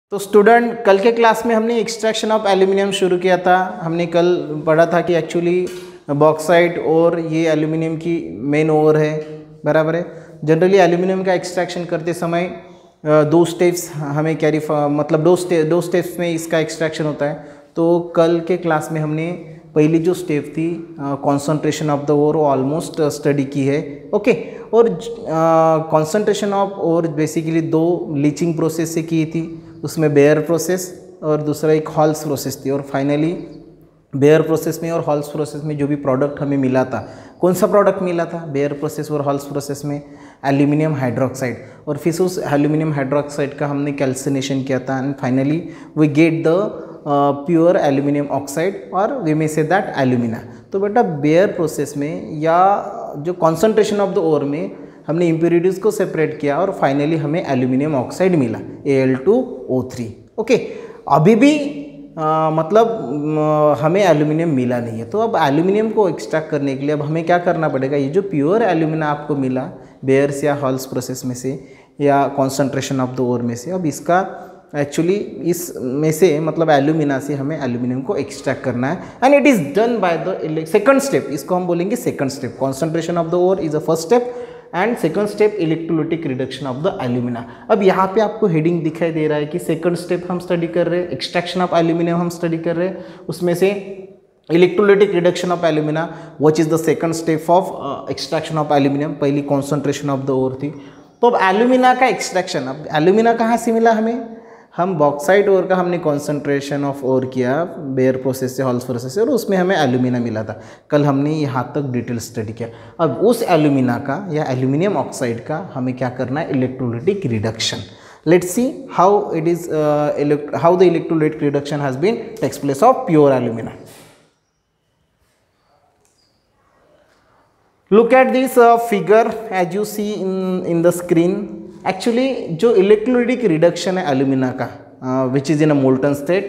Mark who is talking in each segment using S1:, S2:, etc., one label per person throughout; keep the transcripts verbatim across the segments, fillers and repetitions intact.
S1: तो स्टूडेंट, कल के क्लास में हमने एक्सट्रैक्शन ऑफ एल्यूमिनियम शुरू किया था। हमने कल पढ़ा था कि एक्चुअली बॉक्साइट और ये एल्यूमिनियम की मेन ओर है, बराबर है। जनरली एल्यूमिनियम का एक्सट्रैक्शन करते समय दो स्टेप्स हमें कैरी मतलब दो स्टे दो स्टेप्स में इसका एक्सट्रैक्शन होता है। तो कल के क्लास में हमने पहली जो स्टेप थी कॉन्सेंट्रेशन ऑफ द ओर वो ऑलमोस्ट स्टडी की है, ओके। और कॉन्सेंट्रेशन ऑफ ओर बेसिकली दो लीचिंग प्रोसेस से की थी, उसमें बेयर प्रोसेस और दूसरा एक हॉल्स प्रोसेस थी। और फाइनली बेयर प्रोसेस में और हॉल्स प्रोसेस में जो भी प्रोडक्ट हमें मिला था, कौन सा प्रोडक्ट मिला था बेयर प्रोसेस और हॉल्स प्रोसेस में? Aluminium hydroxide. और फिर उस एल्यूमिनियम हाइड्रोक्साइड का हमने कैल्सिनेशन किया था and finally we get the pure aluminium oxide और we may say that alumina. तो बेटा बेयर प्रोसेस में या जो कॉन्सेंट्रेशन ऑफ द ओर में हमने इम्प्योरिटीज़ को सेपरेट किया और फाइनली हमें एल्यूमिनियम ऑक्साइड मिला A L two O three, okay. अभी भी आ, मतलब आ, हमें एल्यूमिनियम मिला नहीं है। तो अब एल्यूमिनियम को एक्सट्रैक्ट करने के लिए अब हमें क्या करना पड़ेगा? ये जो प्योर एल्यूमिना आपको मिला बेयर्स या हॉल्स प्रोसेस में से या कॉन्सेंट्रेशन ऑफ द ओर में से, अब इसका एक्चुअली इस में से मतलब एल्यूमिना से हमें एल्यूमिनियम को एक्सट्रैक्ट करना है and it is done by the second step. इसको हम बोलेंगे second step. Concentration of the ore is a first step and second step electrolytic reduction of the alumina. अब यहाँ पे आपको हेडिंग दिखाई दे रहा है कि सेकंड स्टेप हम स्टडी कर रहे हैं, एक्सट्रैक्शन ऑफ एल्यूमिनियम हम स्टडी कर रहे हैं, उसमें से electrolytic reduction of alumina which is the second step of extraction of aluminium. पहली कॉन्सेंट्रेशन ऑफ द ओर थी। तो अब एल्यूमिना का एक्सट्रैक्शन, अब एल्यूमिना कहाँ से मिला हमें? हम बॉक्साइट ओर का हमने कॉन्सेंट्रेशन ऑफ ओर किया बेयर प्रोसेस से हॉल्स प्रोसेस से और उसमें हमें एल्यूमिना मिला था। कल हमने यहाँ तक डिटेल स्टडी किया। अब उस एल्यूमिना का या एल्यूमिनियम ऑक्साइड का हमें क्या करना है? Electrolytic reduction. Let's see how it is how the electrolytic reduction has been takes place of pure alumina. Look at this uh, figure as you see in in the screen. Actually जो electrolytic reduction है alumina का which is in a molten state,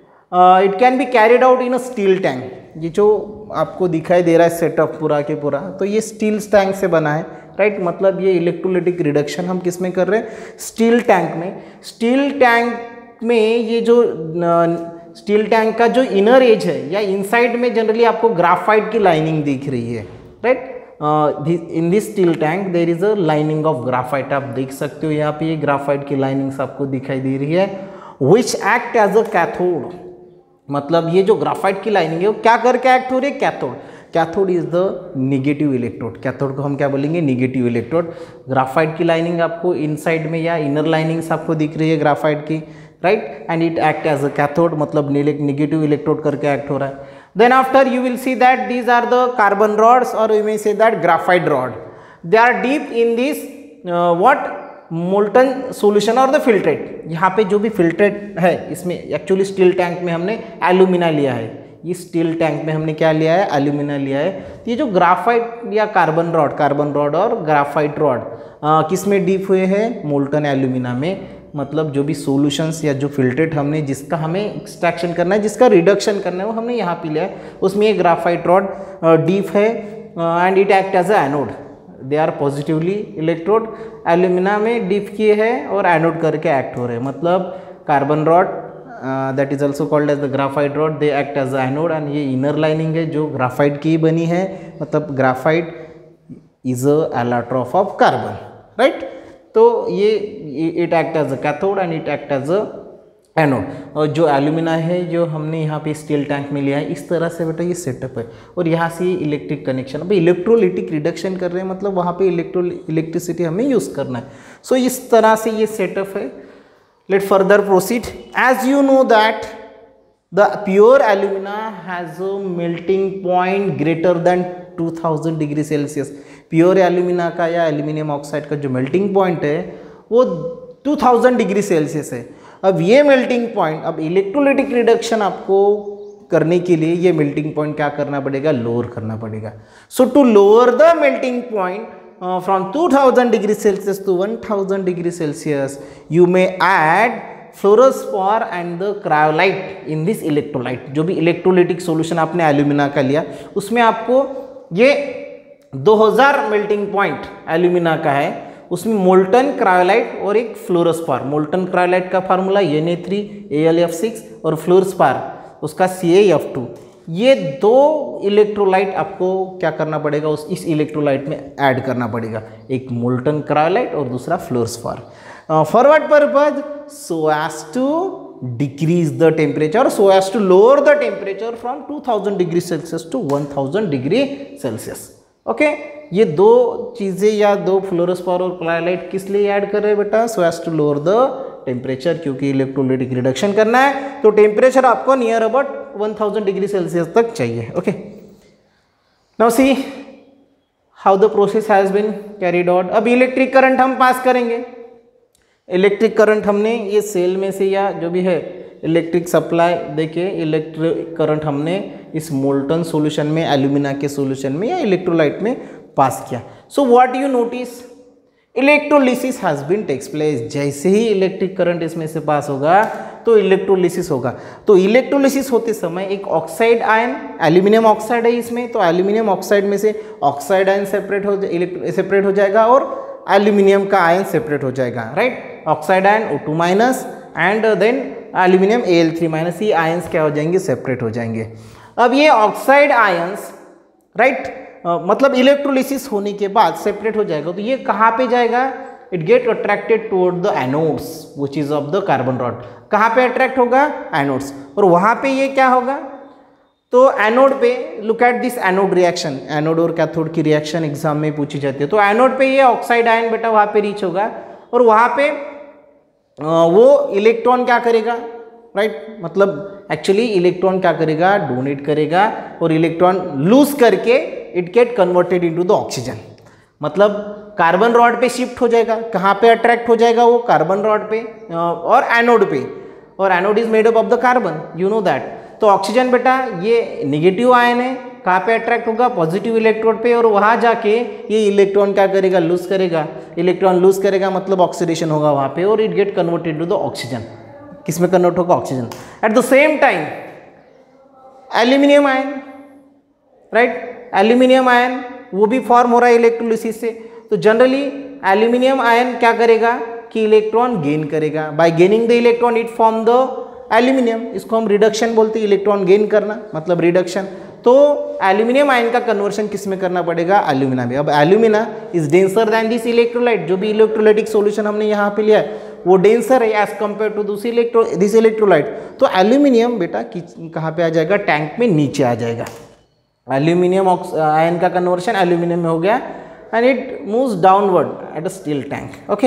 S1: it can be carried out in a steel tank. ये जो आपको दिखाई दे रहा है setup पूरा के पूरा, तो ये स्टील टैंक से बना है, राइट right? मतलब ये इलेक्ट्रोलिटिक रिडक्शन हम किस में कर रहे हैं? स्टील टैंक में। स्टील टैंक में ये जो स्टील टैंक का जो इनर एज है या इनसाइड में जनरली आपको ग्राफाइट की लाइनिंग दिख रही है, right. In this steel tank there is a lining of graphite. आप देख सकते हो यहाँ पे ये ग्राफाइट की लाइनिंग्स आपको दिखाई दे रही है which act as a cathode. मतलब ये जो ग्राफाइट की लाइनिंग है वो क्या करके एक्ट हो रही है? Cathode. Cathode is the negative electrode. Cathode को हम क्या बोलेंगे? Negative electrode. ग्राफाइट की लाइनिंग आपको इनसाइड में या इनर लाइनिंग्स आपको दिख रही है ग्राफाइट की, right. And it act as a cathode, मतलब निगेटिव इलेक्ट्रोड करके एक्ट हो रहा है। Then after you will see that these are the carbon rods or we may say that graphite rod. They are deep in this uh, what molten solution or the filtrate. यहाँ पे जो भी filtrate है इसमें actually steel tank में हमने alumina लिया है। ये स्टील टैंक में हमने क्या लिया है? एल्यूमिना लिया है। तो ये जो ग्राफाइट या कार्बन रॉड कार्बन रॉड और ग्राफाइट रॉड किस में डीप हुए हैं? मोल्टन एल्यूमिना में। मतलब जो भी सॉल्यूशंस या जो फिल्ट्रेट हमने जिसका हमें एक्सट्रैक्शन करना है, जिसका रिडक्शन करना है, वो हमने यहाँ पे लिया है। उसमें ये ग्राफाइट रॉड डीप है and it act as a anode. They are positively electrode alumina में डीप किए हैं और एनोड करके एक्ट हो रहे हैं। मतलब carbon rod that is also called as the graphite rod, they act as a anode and ये इनर लाइनिंग है जो ग्राफाइट की बनी है। मतलब graphite is a allotrope of carbon, right. तो ये it act as a cathode and it act as a anode. और जो एल्यूमिना है जो हमने यहाँ पे स्टील टैंक में लिया है, इस तरह से बेटा ये सेटअप है। और यहाँ से इलेक्ट्रिक कनेक्शन, अभी इलेक्ट्रोलिटिक रिडक्शन कर रहे हैं, मतलब वहाँ पे इलेक्ट्रो इलेक्ट्रिसिटी हमें यूज़ करना है। सो so, इस तरह से ये सेटअप है। Let further proceed. As you know that the pure alumina has a melting point greater than two thousand degree Celsius. Pure alumina का या एल्यूमिनियम ऑक्साइड का जो मेल्टिंग पॉइंट है वो टू थाउजेंड डिग्री सेल्सियस है। अब ये मेल्टिंग पॉइंट, अब इलेक्ट्रोलिटिक रिडक्शन आपको करने के लिए ये मेल्टिंग पॉइंट क्या करना पड़ेगा? लोअर करना पड़ेगा। So to lower the melting point from two thousand degree Celsius to one thousand degree Celsius you may add fluorspar and the cryolite in this electrolyte. जो भी इलेक्ट्रोलिटिक सॉल्यूशन आपने alumina का लिया उसमें आपको ये दो हज़ार मेल्टिंग पॉइंट एल्यूमिना का है, उसमें मोल्टन क्रायोलाइट और एक फ्लोरोस्पार। मोल्टन क्रायोलाइट का formula N A three A L F six और फ्लोरोस्पार उसका सी ए एफ टू। ये दो इलेक्ट्रोलाइट आपको क्या करना पड़ेगा, उस इस इलेक्ट्रोलाइट में ऐड करना पड़ेगा, एक मोल्टन क्रायोलाइट और दूसरा fluorspar. For what purpose? So as to decrease the temperature, so as to lower the temperature from two thousand degree Celsius to one thousand degree Celsius. Okay, ये दो चीज़ें या दो फ्लोरोस्पार और क्रायोलाइट किस लिए ऐड कर रहे हैं बेटा? So as to lower the temperature, क्योंकि इलेक्ट्रोलाइटिक रिडक्शन करना है तो टेम्परेचर आपको near about one thousand degree Celsius तक चाहिए। Okay, now see how the process has been carried out. अब इलेक्ट्रिक करंट हम पास करेंगे। इलेक्ट्रिक करंट हमने ये सेल में से या जो भी है इलेक्ट्रिक सप्लाई देखिए, इलेक्ट्रिक करंट हमने इस मोल्टन सॉल्यूशन में, एल्यूमिना के सॉल्यूशन में या इलेक्ट्रोलाइट में पास किया। So what you notice, electrolysis has been takes place. जैसे ही इलेक्ट्रिक करंट इसमें से पास होगा तो इलेक्ट्रोलिसिस होगा। तो इलेक्ट्रोलिसिस होते समय एक ऑक्साइड आयन, एल्यूमिनियम ऑक्साइड है इसमें, तो एल्यूमिनियम ऑक्साइड में से ऑक्साइड आयन सेपरेट हो सेपरेट हो जाएगा और एल्यूमिनियम का आयन सेपरेट हो जाएगा, right. Oxide ion O two minus and then aluminium A L three minus, ये आयंस क्या हो जाएंगे? सेपरेट हो जाएंगे। अब ये ऑक्साइड आयंस, राइट, मतलब इलेक्ट्रोलिसिस होने के बाद सेपरेट हो जाएगा, तो ये कहाँ पे जाएगा? It get attracted toward the anodes which is of the carbon rod. कहाँ पे अट्रैक्ट होगा? एनोड्स। और वहाँ पे ये क्या होगा? तो एनोड पे, look at this anode reaction, anode और कैथोड की रिएक्शन एग्जाम में पूछी जाती है। तो एनोड पे ये ऑक्साइड आयन बेटा वहाँ पे रीच होगा और वहाँ पे वो इलेक्ट्रॉन क्या करेगा, राइट, मतलब एक्चुअली इलेक्ट्रॉन क्या करेगा? डोनेट करेगा और इलेक्ट्रॉन लूज करके it get converted into the oxygen, मतलब कार्बन रॉड पे शिफ्ट हो जाएगा। कहाँ पे अट्रैक्ट हो जाएगा वो? कार्बन रॉड पे और एनोड पे, और anode is made up of the carbon, you know that. तो ऑक्सीजन बेटा ये निगेटिव आयन है, कहाँ पे अट्रैक्ट होगा? पॉजिटिव इलेक्ट्रोड पे, और वहाँ जाके ये इलेक्ट्रॉन क्या करेगा? लूज करेगा। इलेक्ट्रॉन लूज करेगा मतलब ऑक्सीडेशन होगा वहाँ पे और it get converted to the oxygen. किस में कन्वर्ट होगा? Oxygen. At the same time aluminium ion, right, aluminium ion वो भी फॉर्म हो रहा है इलेक्ट्रोलिसिस से। तो जनरली एल्यूमिनियम आयन क्या करेगा कि इलेक्ट्रॉन गेन करेगा। By gaining the electron it form the aluminium, इसको हम रिडक्शन बोलते हैं, इलेक्ट्रॉन गेन करना मतलब रिडक्शन। तो एल्यूमिनियम आयन का कन्वर्शन किस में करना पड़ेगा? एल्यूमिना में। अब alumina is denser than this electrolyte, जो भी इलेक्ट्रोलाइटिक सॉल्यूशन हमने यहाँ पे लिया है वो डेंसर है as compare to this electro this electrolyte. तो एल्यूमिनियम बेटा कहाँ पे आ जाएगा? टैंक में नीचे आ जाएगा। एल्यूमिनियम आयन का कन्वर्शन एल्यूमिनियम में हो गया and it moves downward at a steel tank. Okay,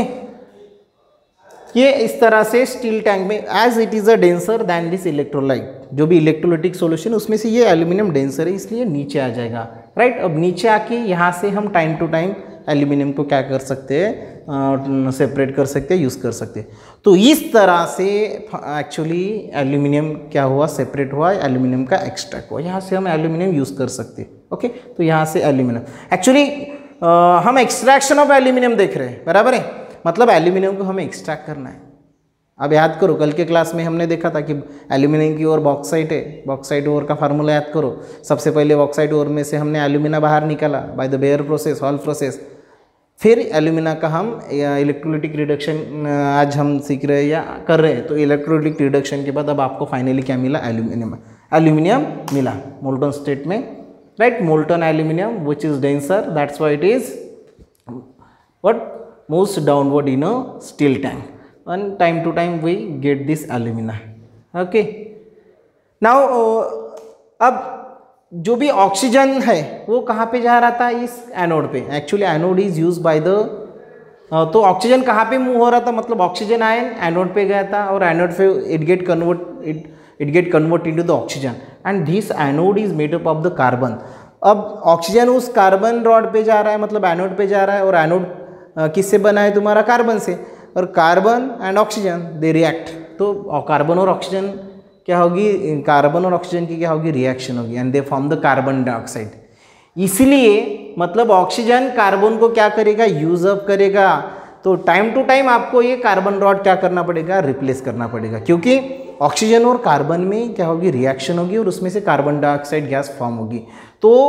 S1: ये इस तरह से स्टील टैंक में as it is a denser than this electrolyte, जो भी इलेक्ट्रोलाइटिक सॉल्यूशन उसमें से ये एल्यूमिनियम डेंसर है इसलिए नीचे आ जाएगा, राइट। अब नीचे आके यहाँ से हम टाइम टू टाइम एल्यूमिनियम को क्या कर सकते हैं? सेपरेट कर सकते हैं, यूज़ कर सकते हैं। तो इस तरह से एक्चुअली एल्यूमिनियम क्या हुआ? सेपरेट हुआ, एल्यूमिनियम का एक्सट्रैक्ट हुआ। यहाँ से हम एल्यूमिनियम यूज़ कर सकते हैं। ओके, तो यहाँ से एल्यूमिनियम एक्चुअली हम एक्सट्रैक्शन ऑफ एल्यूमिनियम देख रहे हैं, बराबर है, मतलब एल्यूमिनियम को हमें एक्सट्रैक्ट करना है। अब याद करो, कल के क्लास में हमने देखा था कि एल्यूमिनियम की ओर बॉक्साइट है, बॉक्साइट ओर का फार्मूला याद करो। सबसे पहले बॉक्साइट ओर में से हमने एल्यूमिना बाहर निकाला by the Bayer process, Hall process. फिर एल्यूमिना का हम इलेक्ट्रोलाइटिक रिडक्शन आज हम सीख रहे हैं या कर रहे हैं। तो इलेक्ट्रोलाइटिक रिडक्शन के बाद अब आपको फाइनली क्या मिला? एल्यूमिनियम एल्यूमिनियम मिला मोल्टन स्टेट में, right, molten aluminium which is denser, that's why it is what moves downward in a steel tank and time to time we get this alumina. Okay, now uh, अब जो भी oxygen है वो कहाँ पे जा रहा था? इस एनोड पे। Actually anode is use by the, तो ऑक्सीजन कहाँ पे मूव हो रहा था? मतलब ऑक्सीजन आयन एनोड पे गया था और एनोड पे it get convert it it get convert into the oxygen and this anode is made up of the carbon. अब ऑक्सीजन उस कार्बन रॉड पे जा रहा है, मतलब एनोड पे जा रहा है, और एनोड किससे बना है? तुम्हारा कार्बन से। और carbon and oxygen they react, तो कार्बन और ऑक्सीजन क्या होगी? कार्बन और ऑक्सीजन की क्या होगी? रिएक्शन होगी and they form the carbon dioxide. इसलिए मतलब ऑक्सीजन कार्बन को क्या करेगा? यूज अप करेगा। तो टाइम टू टाइम आपको ये कार्बन रॉड क्या करना पड़ेगा? रिप्लेस करना पड़ेगा, क्योंकि ऑक्सीजन और कार्बन में क्या होगी? रिएक्शन होगी और उसमें से कार्बन डाइऑक्साइड गैस फॉर्म होगी। तो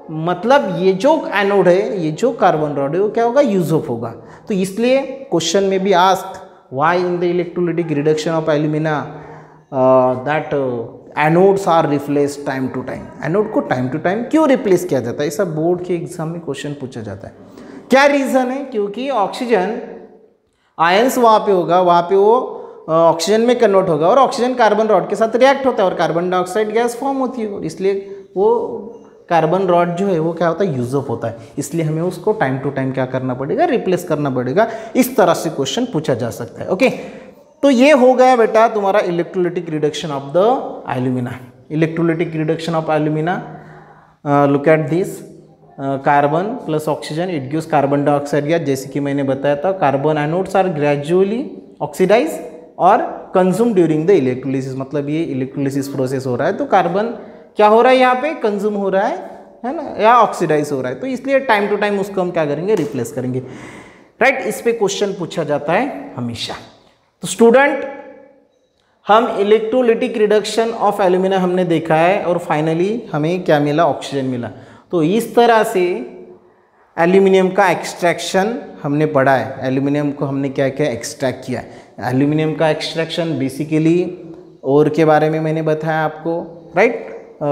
S1: मतलब ये जो एनोड है, ये जो कार्बन रॉड है वो क्या होगा, यूज ऑफ होगा। तो इसलिए क्वेश्चन में भी ask why in the electrolytic reduction of alumina that anodes are replace time to time. Anode को टाइम टू टाइम क्यों रिप्लेस किया जाता है, ऐसा बोर्ड के एग्जाम में क्वेश्चन पूछा जाता है। क्या रीज़न है, क्योंकि ऑक्सीजन आयंस वहाँ पे होगा, वहाँ पे वो ऑक्सीजन में कन्वर्ट होगा और ऑक्सीजन कार्बन रॉड के साथ रिएक्ट होता है और कार्बन डाइऑक्साइड गैस फॉर्म होती है, और इसलिए वो कार्बन रॉड जो है वो क्या होता है, यूज ऑफ होता है। इसलिए हमें उसको टाइम टू टाइम क्या करना पड़ेगा, रिप्लेस करना पड़ेगा। इस तरह से क्वेश्चन पूछा जा सकता है। ओके, तो ये हो गया बेटा तुम्हारा electrolytic reduction of the alumina. Electrolytic reduction of alumina, look at this, carbon plus oxygen it gives carbon dioxide gas. जैसे कि मैंने बताया था, carbon anodes are gradually oxidise और कंज्यूम ड्यूरिंग द इलेक्ट्रोलिसिस। मतलब ये इलेक्ट्रोलिसिस प्रोसेस हो रहा है तो कार्बन क्या हो रहा है, यहाँ पे कंज्यूम हो रहा है है ना, या ऑक्सीडाइज हो रहा है। तो इसलिए टाइम टू टाइम उसको हम क्या करेंगे, रिप्लेस करेंगे। राइट, इस पे क्वेश्चन पूछा जाता है हमेशा। तो स्टूडेंट, हम इलेक्ट्रोलिटिक रिडक्शन ऑफ एल्यूमिना हमने देखा है और फाइनली हमें क्या मिला, ऑक्सीजन मिला। तो इस तरह से एल्यूमिनियम का एक्सट्रैक्शन हमने पढ़ा है। एल्यूमिनियम को हमने क्या क्या एक्सट्रैक्ट किया है। एल्यूमिनियम का एक्सट्रैक्शन बेसिकली ओर के बारे में मैंने बताया आपको। Right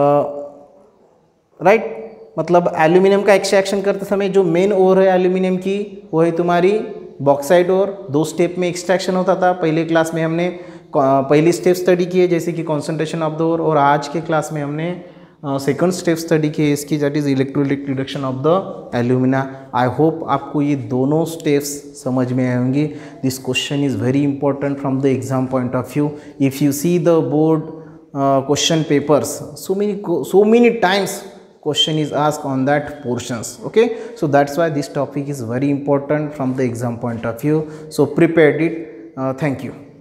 S1: right uh, right? मतलब एल्यूमिनियम का एक्सट्रैक्शन करते समय जो मेन ओर है एल्यूमिनियम की वो है तुम्हारी बॉक्साइट ओर। दो स्टेप में एक्सट्रैक्शन होता था। पहले क्लास में हमने पहली स्टेप स्टडी की है जैसे कि कॉन्सेंट्रेशन ऑफ द ओर, और आज के क्लास में हमने सेकंड स्टेप स्टडी की है इसकी, that is electrolytic reduction of the alumina. I hope आपको ये दोनों स्टेप्स समझ में आएंगी। This question is very important from the exam point of view. If you see the board Uh, question papers, so many so many times question is asked on that portions. Okay, so that's why this topic is very important from the exam point of view. So prepared it. Uh, thank you.